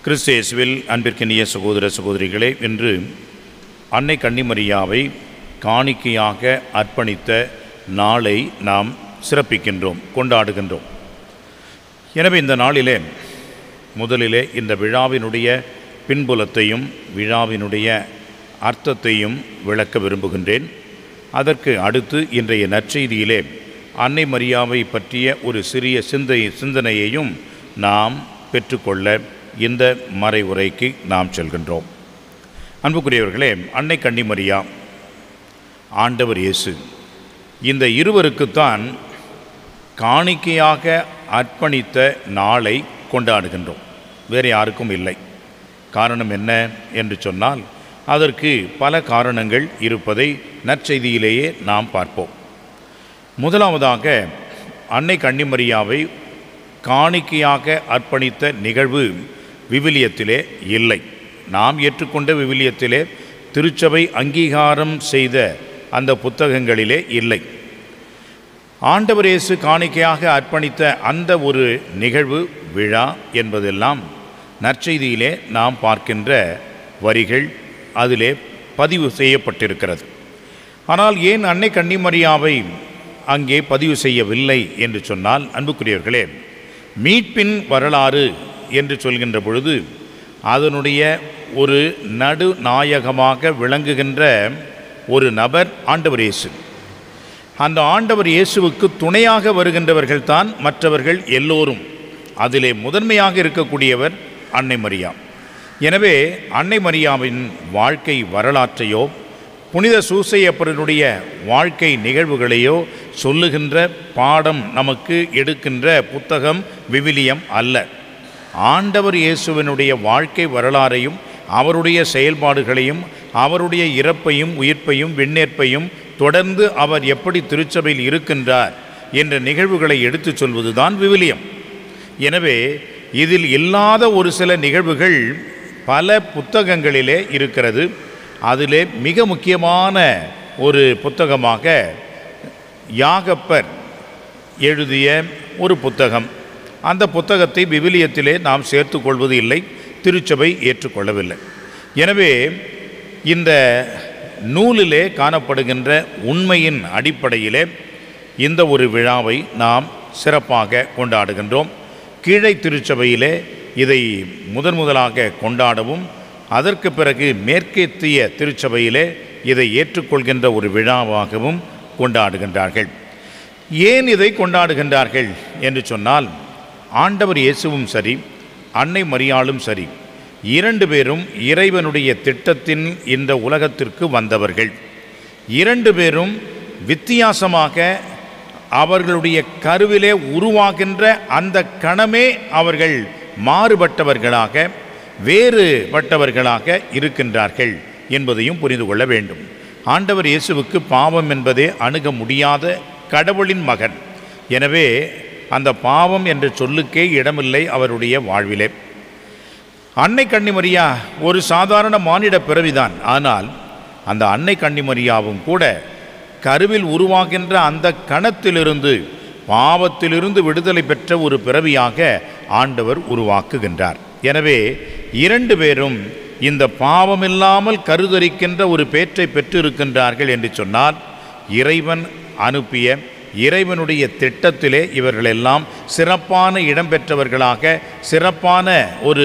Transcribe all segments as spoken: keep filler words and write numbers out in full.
கிறிஸ்து இயேசுவில் அன்பிற்கினிய சகோதர சகோதரிகளே, இன்று அன்னை கன்னிமரியாவை காணிக்கையாக அர்ப்பணித்த நாளை நாம் சிறப்பிக்கின்றோம், கொண்டாடுகின்றோம். எனவே இந்த நாளிலே முதலிலே இந்த விழாவினுடைய பின்புலத்தையும் விழாவினுடைய அர்த்தத்தையும் விளக்க விரும்புகின்றேன். அதற்கு அடுத்து இன்றைய நற்செய்தியிலே அன்னை மரியாவை பற்றிய ஒரு சிறிய சிந்தை சிந்தனையையும் நாம் பெற்றுக்கொள்ள இந்த மறைவுரைக்கு நாம் செல்கின்றோம். அன்புக்குரியவர்களே, அன்னை கன்னிமரியா, ஆண்டவர் இயேசு, இந்த இருவருக்குத்தான் காணிக்கையாக அர்ப்பணித்த நாளை கொண்டாடுகின்றோம். வேறு யாருக்கும் இல்லை. காரணம் என்ன என்று சொன்னால், அதற்கு பல காரணங்கள் இருப்பதை நற்செய்தியிலேயே நாம் பார்ப்போம். முதலாவதாக, அன்னை கன்னிமரியாவை காணிக்கையாக அர்ப்பணித்த நிகழ்வு விவிலியத்திலே இல்லை. நாம் ஏற்றுக்கொண்ட விவிலியத்திலே, திருச்சபை அங்கீகாரம் செய்த அந்த புத்தகங்களிலே இல்லை. ஆண்டவர் இயேசு காணிக்கையாக அர்ப்பணித்த அந்த ஒரு நிகழ்வு, விழா என்பதெல்லாம் நற்செய்தியிலே நாம் பார்க்கின்ற வரிகள் அதிலே பதிவு செய்யப்பட்டிருக்கிறது. ஆனால் ஏன் அன்னை கன்னிமரியாவை அங்கே பதிவு செய்யவில்லை என்று சொன்னால், அன்புக்குரியவர்களே, மீட்பின் வரலாறு என்று சொல்கின்ற பொழுது அதனுடைய ஒரு நடுநாயகமாக விளங்குகின்ற ஒரு நபர் ஆண்டவர் இயேசு. அந்த ஆண்டவர் இயேசுவுக்கு துணையாக வருகின்றவர்கள்தான் மற்றவர்கள் எல்லோரும். அதிலே முதன்மையாக இருக்கக்கூடியவர் அன்னை மரியா. எனவே அன்னை மரியாவின் வாழ்க்கை வரலாற்றையோ புனித சூசையப்பரினுடைய வாழ்க்கை நிகழ்வுகளையோ சொல்லுகின்ற பாடம் நமக்கு எடுக்கின்ற புத்தகம் விவிலியம் அல்ல. ஆண்டவர் இயேசுவினுடைய வாழ்க்கை வரலாறையும் அவருடைய செயல்பாடுகளையும் அவருடைய இறப்பையும் உயிர்ப்பையும் விண்ணேற்பையும் தொடர்ந்து அவர் எப்படி திருச்சபையில் இருக்கின்றார் என்ற நிகழ்வுகளை எடுத்துச் சொல்வதுதான் விவிலியம். எனவே இதில் இல்லாத ஒரு சில நிகழ்வுகள் பல புத்தகங்களிலே இருக்கிறது. அதிலே மிக முக்கியமான ஒரு புத்தகமாக யாகப்பர் எழுதிய ஒரு புத்தகம். அந்த புத்தகத்தை விவிலியத்திலே நாம் சேர்த்து கொள்வது இல்லை, திருச்சபை ஏற்றுக்கொள்ளவில்லை. எனவே இந்த நூலிலே காணப்படுகின்ற உண்மையின் அடிப்படையிலே இந்த ஒரு விழாவை நாம் சிறப்பாக கொண்டாடுகின்றோம். கீழை திருச்சபையிலே இதை முதன் முதலாக கொண்டாடவும், அதற்கு பிறகு மேற்கத்திய திருச்சபையிலே இதை ஏற்றுக்கொள்கின்ற ஒரு விழாவாகவும் கொண்டாடுகின்றார்கள். ஏன் இதை கொண்டாடுகின்றார்கள் என்று சொன்னால், ஆண்டவர் இயேசுவும் சரி, அன்னை மரியாளும் சரி, இரண்டு பேரும் இறைவனுடைய திட்டத்தின் இந்த உலகத்திற்கு வந்தவர்கள். இரண்டு பேரும் வித்தியாசமாக அவர்களுடைய கருவிலே உருவாகின்ற அந்த கணமே அவர்கள் மாறுபட்டவர்களாக வேறுபட்டவர்களாக இருக்கின்றார்கள் என்பதையும் புரிந்து கொள்ள வேண்டும். ஆண்டவர் இயேசுவுக்கு பாவம் என்பதே அணுக முடியாத கடவுளின் மகன். எனவே அந்த பாவம் என்ற சொல்லுக்கே இடமில்லை அவருடைய வாழ்விலே. அன்னை கன்னிமரியா ஒரு சாதாரண மானிட பிறவிதான். ஆனால் அந்த அன்னை கன்னிமரியாவும் கூட கருவில் உருவாகின்ற அந்த கணத்திலிருந்து, பாவத்திலிருந்து விடுதலை பெற்ற ஒரு பிறவியாக ஆண்டவர் உருவாக்குகின்றார். எனவே இரண்டு பேரும் இந்த பாவமில்லாமல் கருதரிக்கின்ற ஒரு பேற்றை பெற்றிருக்கின்றார்கள் என்று சொன்னால், இறைவன் அனுப்பிய இறைவனுடைய திட்டத்திலே இவர்களெல்லாம் சிறப்பான இடம் பெற்றவர்களாக, சிறப்பான ஒரு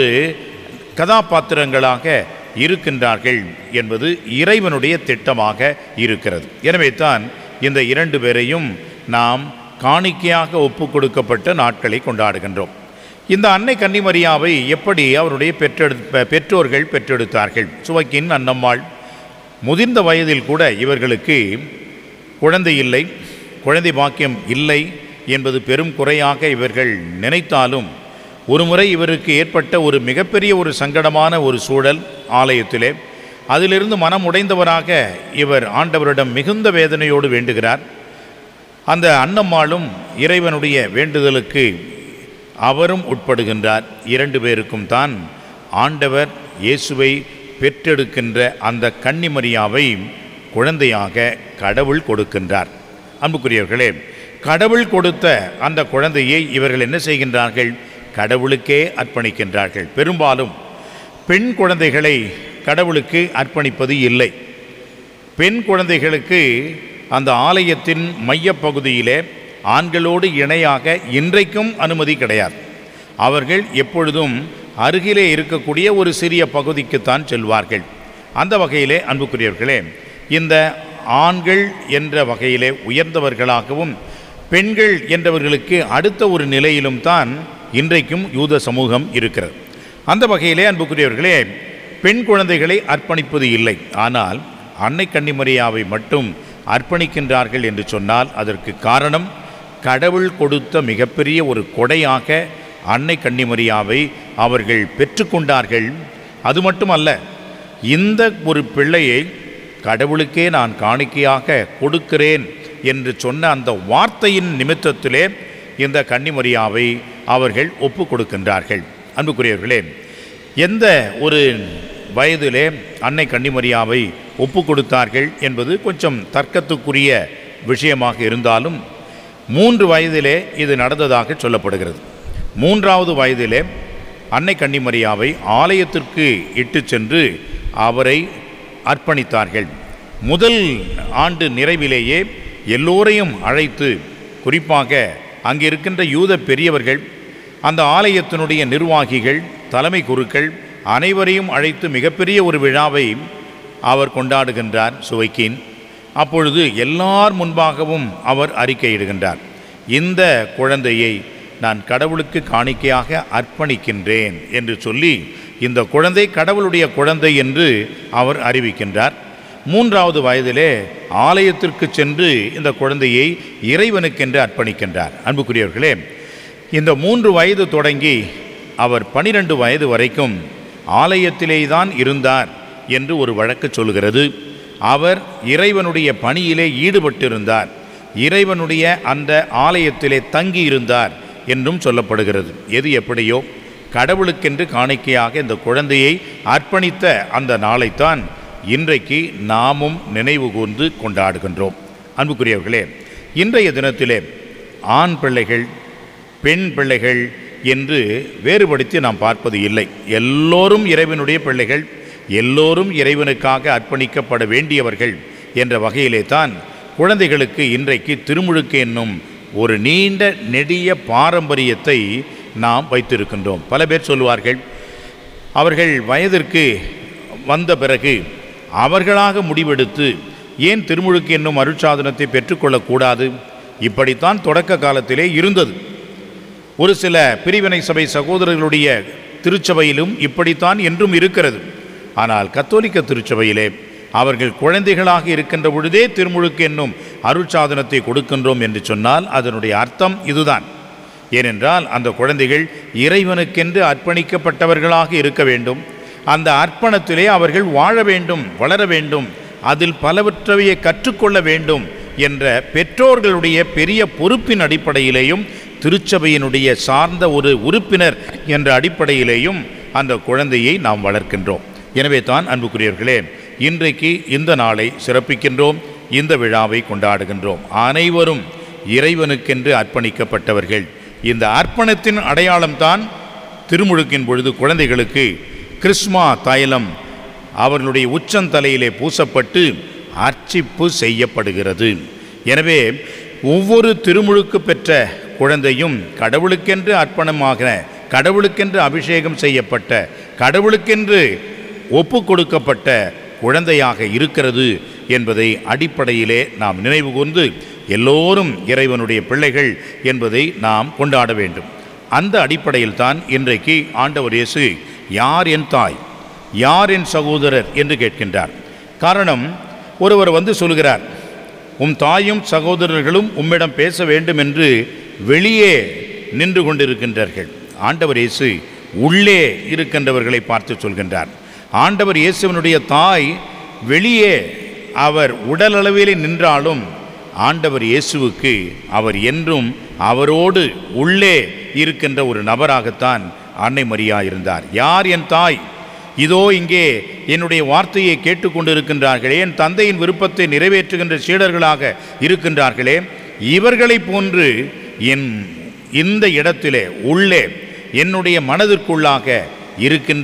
கதாபாத்திரங்களாக இருக்கின்றார்கள் என்பது இறைவனுடைய திட்டமாக இருக்கிறது. எனவே தான் இந்த இரண்டு பேரையும் நாம் காணிக்கையாக ஒப்பு கொடுக்கப்பட்ட நாட்களை கொண்டாடுகின்றோம். இந்த அன்னை கன்னிமரியாவை எப்படி அவருடைய பெற்றெடு பெற்றோர்கள் பெற்றெடுத்தார்கள்? சுவக்கின் அன்னம்மாள் முதிர்ந்த வயதில் கூட இவர்களுக்கு குழந்தை இல்லை, குழந்தை பாக்கியம் இல்லை என்பது பெரும் குறையாக இவர்கள் நினைத்தாலும், ஒரு முறை இவருக்கு ஏற்பட்ட ஒரு மிகப்பெரிய ஒரு சங்கடமான ஒரு சூழல் ஆலயத்திலே. அதிலிருந்து மனம் உடைந்தவராக இவர் ஆண்டவரிடம் மிகுந்த வேதனையோடு வேண்டுகிறார். அந்த அன்னம்மாளும் இறைவனுடைய வேண்டுதலுக்கு அவரும் உட்படுகின்றார். இரண்டு பேருக்கும் தான் ஆண்டவர் இயேசுவை பெற்றெடுக்கின்ற அந்த கன்னிமரியாவை குழந்தையாக கடவுள் கொடுக்கின்றார். அன்புக்குரியவர்களே, கடவுள் கொடுத்த அந்த குழந்தையை இவர்கள் என்ன செய்கின்றார்கள்? கடவுளுக்கே அர்ப்பணிக்கின்றார்கள். பெரும்பாலும் பெண் குழந்தைகளை கடவுளுக்கு அர்ப்பணிப்பது இல்லை. பெண் குழந்தைகளுக்கு அந்த ஆலயத்தின் மையப்பகுதியிலே ஆண்களோடு இணையாக இன்றைக்கும் அனுமதி கிடையாது. அவர்கள் எப்பொழுதும் அருகிலே இருக்கக்கூடிய ஒரு சிறிய பகுதிக்குத்தான் செல்வார்கள். அந்த வகையிலே அன்புக்குரியவர்களே, இந்த ஆண்கள் என்ற வகையிலே உயர்ந்தவர்களாகவும் பெண்கள் என்றவர்களுக்கு அடுத்த ஒரு நிலையிலும் தான் இன்றைக்கும் யூத சமூகம் இருக்கிறது. அந்த வகையிலே அன்புக்குரியவர்களே, பெண் குழந்தைகளை அர்ப்பணிப்பது இல்லை. ஆனால் அன்னை கன்னிமரியாவை மட்டும் அர்ப்பணிக்கின்றார்கள் என்று சொன்னால் அதற்கு காரணம், கடவுள் கொடுத்த மிகப்பெரிய ஒரு கொடையாக அன்னை கன்னிமரியாவை அவர்கள் பெற்றுக்கொண்டார்கள். அது மட்டுமல்ல, இந்த ஒரு பிள்ளையை கடவுளுக்கே நான் காணிக்கையாக கொடுக்கிறேன் என்று சொன்ன அந்த வார்த்தையின் நிமித்தத்திலே இந்த கன்னிமரியாவை அவர்கள் ஒப்பு கொடுக்கின்றார்கள். அன்புக்குரியவர்களே, எந்த ஒரு வயதிலே அன்னை கன்னிமரியாவை ஒப்பு கொடுத்தார்கள் என்பது கொஞ்சம் தர்க்கத்துக்குரிய விஷயமாக இருந்தாலும் மூன்று வயதிலே இது நடந்ததாக சொல்லப்படுகிறது. மூன்றாவது வயதிலே அன்னை கன்னிமரியாவை ஆலயத்திற்கு இட்டு சென்று அவரை அர்ப்பணித்தார்கள். முதல் ஆண்டு நிறைவிலேயே எல்லோரையும் அழைத்து, குறிப்பாக அங்கே இருக்கின்ற யூத பெரியவர்கள், அந்த ஆலயத்தினுடைய நிர்வாகிகள், தலைமை குருக்கள் அனைவரையும் அழைத்து மிகப்பெரிய ஒரு விழாவை அவர் கொண்டாடுகின்றார் சுவைக்கின். அப்பொழுது எல்லார் முன்பாகவும் அவர் அறிக்கையிடுகின்றார், இந்த குழந்தையை நான் கடவுளுக்கு காணிக்கையாக அர்ப்பணிக்கின்றேன் என்று சொல்லி இந்த குழந்தை கடவுளுடைய குழந்தை என்று அவர் அறிவிக்கின்றார். மூன்றாவது வயதிலே ஆலயத்திற்கு சென்று இந்த குழந்தையை இறைவனுக்கென்று அர்ப்பணிக்கின்றார். அன்புக்குரியவர்களே, இந்த மூன்று வயது தொடங்கி அவர் பனிரெண்டு வயது வரைக்கும் ஆலயத்திலே தான் இருந்தார் என்று ஒரு வழக்கு சொல்கிறது. அவர் இறைவனுடைய பணியிலே ஈடுபட்டிருந்தார், இறைவனுடைய அந்த ஆலயத்திலே தங்கியிருந்தார் என்றும் சொல்லப்படுகிறது. எது எப்படியோ, கடவுளுக்கென்று காணிக்கையாக இந்த குழந்தையை அர்ப்பணித்த அந்த நாளைத்தான் இன்றைக்கு நாமும் நினைவு கூர்ந்து கொண்டாடுகின்றோம். அன்புக்குரியவர்களே, இன்றைய தினத்திலே ஆண் பிள்ளைகள் பெண் பிள்ளைகள் என்று வேறுபடுத்தி நாம் பார்ப்பது இல்லை. எல்லோரும் இறைவனுடைய பிள்ளைகள், எல்லோரும் இறைவனுக்காக அர்ப்பணிக்கப்பட வேண்டியவர்கள் என்ற வகையிலே தான் குழந்தைகளுக்கு இன்றைக்கு திருமுழுக்கு என்னும் ஒரு நீண்ட நெடிய பாரம்பரியத்தை நாம் வைத்திருக்கின்றோம். பல பேர் சொல்லுவார்கள், அவர்கள் வயதிற்கு வந்த பிறகு அவர்களாக முடிவெடுத்து ஏன் திருமுழுக்கு என்னும் அருட்சாதனத்தை பெற்றுக்கொள்ளக்கூடாது? இப்படித்தான் தொடக்க காலத்திலே இருந்தது. ஒரு சில பிரிவினை சபை சகோதரர்களுடைய திருச்சபையிலும் இப்படித்தான் என்றும் இருக்கிறது. ஆனால் கத்தோலிக்க திருச்சபையிலே அவர்கள் குழந்தைகளாக இருக்கின்ற பொழுதே திருமுழுக்கு என்னும் அருட்சாதனத்தை கொடுக்கின்றோம் என்று சொன்னால் அதனுடைய அர்த்தம் இதுதான். ஏனென்றால் அந்த குழந்தைகள் இறைவனுக்கென்று அர்ப்பணிக்கப்பட்டவர்களாக இருக்க வேண்டும், அந்த அர்ப்பணத்திலே அவர்கள் வாழ வேண்டும், வளர வேண்டும், அதில் பலவற்றையை கற்றுக்கொள்ள வேண்டும் என்ற பெற்றோர்களுடைய பெரிய பொறுப்பின் அடிப்படையிலேயும் திருச்சபையினுடைய சார்ந்த ஒரு உறுப்பினர் என்ற அடிப்படையிலேயும் அந்த குழந்தையை நாம் வளர்க்கின்றோம். எனவே தான் அன்புக்குரியவர்களே, இன்றைக்கு இந்த நாளை சிறப்பிக்கின்றோம், இந்த விழாவை கொண்டாடுகின்றோம். அனைவரும் இறைவனுக்கென்று அர்ப்பணிக்கப்பட்டவர்கள். இந்த அர்ப்பணத்தின் அடையாளம்தான் திருமுழுக்கின் பொழுது குழந்தைகளுக்கு கிறிஸ்மா தைலம் அவர்களுடைய உச்சந்தலையிலே பூசப்பட்டு அர்ச்சிப்பு செய்யப்படுகிறது. எனவே ஒவ்வொரு திருமுழுக்கு பெற்ற குழந்தையும் கடவுளுக்கென்று அர்ப்பணமாக, கடவுளுக்கென்று அபிஷேகம் செய்யப்பட்ட, கடவுளுக்கென்று ஒப்பு கொடுக்கப்பட்ட குழந்தையாக இருக்கிறது என்பதை அடிப்படையிலே நாம் நினைவு கூர்ந்து எல்லோரும் இறைவனுடைய பிள்ளைகள் என்பதை நாம் கொண்டாட வேண்டும். அந்த அடிப்படையில் தான் இன்றைக்கு ஆண்டவர் இயேசு யார் என் தாய், யார் என் சகோதரர் என்று கேட்கின்றார். காரணம், ஒருவர் வந்து சொல்கிறார், உம் தாயும் சகோதரர்களும் உம்மிடம் பேச வேண்டும் என்று வெளியே நின்று கொண்டிருக்கின்றார்கள். ஆண்டவர் இயேசு உள்ளே இருக்கின்றவர்களை பார்த்து சொல்கின்றார். ஆண்டவர் இயேசுவினுடைய தாய் வெளியே அவர் உடலளவிலே நின்றாலும் ஆண்டவர் இயேசுவுக்கு அவர் என்றும் அவரோடு உள்ளே இருக்கின்ற ஒரு நபராகத்தான் அன்னை மரியா இருந்தார். யார் என் தாய்? இதோ இங்கே என்னுடைய வார்த்தையை கேட்டுக்கொண்டிருக்கின்றார்களே, என் தந்தையின் விருப்பத்தை நிறைவேற்றுகின்ற சீடர்களாக இருக்கின்றார்களே, இவர்களை போன்று என் இந்த இடத்திலே உள்ளே என்னுடைய மனதிற்குள்ளாக இருக்கின்ற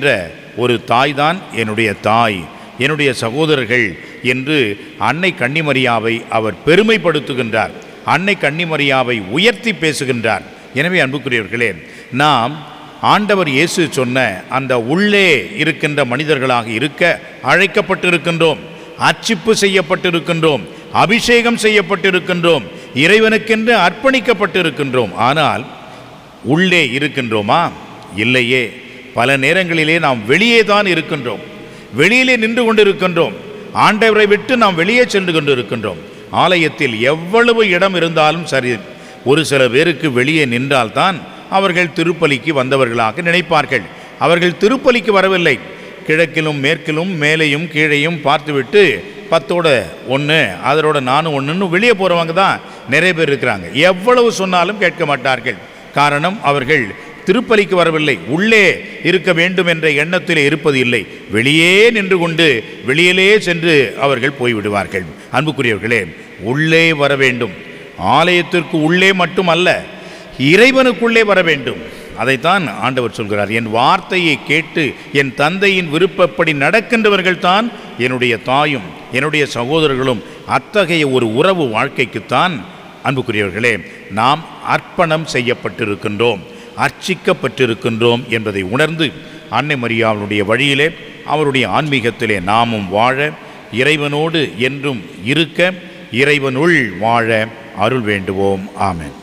ஒரு தாய் தான் என்னுடைய தாய், என்னுடைய சகோதரர்கள் என்று அன்னை கன்னிமரியாவை அவர் பெருமைப்படுத்துகின்றார். அன்னை கன்னிமரியாவை உயர்த்தி பேசுகின்றார். எனவே அன்புக்குரியவர்களே, நாம் ஆண்டவர் இயேசு சொன்ன அந்த உள்ளே இருக்கின்ற மனிதர்களாக இருக்க அழைக்கப்பட்டிருக்கின்றோம். அர்ச்சிப்பு செய்யப்பட்டிருக்கின்றோம், அபிஷேகம் செய்யப்பட்டிருக்கின்றோம், இறைவனுக்கென்று அர்ப்பணிக்கப்பட்டிருக்கின்றோம். ஆனால் உள்ளே இருக்கின்றோமா? இல்லையே. பல நேரங்களிலே நாம் வெளியே தான் இருக்கின்றோம், வெளியிலே நின்று கொண்டிருக்கின்றோம். ஆண்டவரை விட்டு நாம் வெளியே சென்று கொண்டிருக்கின்றோம். ஆலயத்தில் எவ்வளவு இடம் இருந்தாலும் சரி, ஒரு சில பேருக்கு வெளியே நின்றால்தான் அவர்கள் திருப்பலிக்கு வந்தவர்களாக நினைப்பார்கள். அவர்கள் திருப்பலிக்கு வரவில்லை, கிழக்கிலும் மேற்கிலும் மேலையும் கீழையும் பார்த்துவிட்டு பத்தோட ஒன்று அதோட நானும் ஒன்றுன்னு வெளியே போகிறவங்க தான் நிறைய பேர் இருக்கிறாங்க. எவ்வளவு சொன்னாலும் கேட்க மாட்டார்கள். காரணம், அவர்கள் திருப்பலிக்கு வரவில்லை, உள்ளே இருக்க வேண்டும் என்ற எண்ணத்திலே இருப்பது இல்லை. வெளியே நின்று கொண்டு வெளியிலே சென்று அவர்கள் போய்விடுவார்கள். அன்புக்குரியவர்களே, உள்ளே வர வேண்டும். ஆலயத்திற்கு உள்ளே மட்டுமல்ல, இறைவனுக்குள்ளே வர வேண்டும். அதைத்தான் ஆண்டவர் சொல்கிறார். என் வார்த்தையை கேட்டு என் தந்தையின் விருப்பப்படி நடக்கின்றவர்கள் தான் என்னுடைய தாயும் என்னுடைய சகோதரர்களும். அத்தகைய ஒரு உறவு வாழ்க்கைக்குத்தான் அன்புக்குரியவர்களே நாம் அர்ப்பணம் செய்யப்பட்டிருக்கின்றோம், அர்ச்சிக்கப்பட்டிருக்கின்றோம் என்பதை உணர்ந்து அன்னை மரியாவுடைய வழியிலே அவருடைய ஆன்மீகத்திலே நாமும் வாழ, இறைவனோடு என்றும் இருக்க, இறைவனுள் வாழ அருள் வேண்டுவோம். ஆமென்.